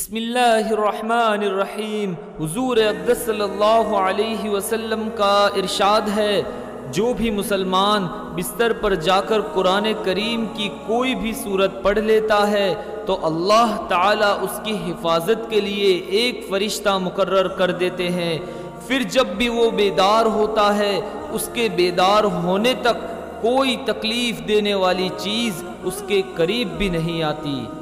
बिस्मिल्लाहिर्रहमानिर्रहीम। हुजूर अक़दस सल्लल्लाहु अलैहि वसल्लम का इरशाद है, जो भी मुसलमान बिस्तर पर जाकर कुरान करीम की कोई भी सूरत पढ़ लेता है तो अल्लाह ताला उसकी हिफाजत के लिए एक फ़रिश्ता मुकर्रर कर देते हैं। फिर जब भी वो बेदार होता है, उसके बेदार होने तक कोई तकलीफ़ देने वाली चीज़ उसके करीब भी नहीं आती।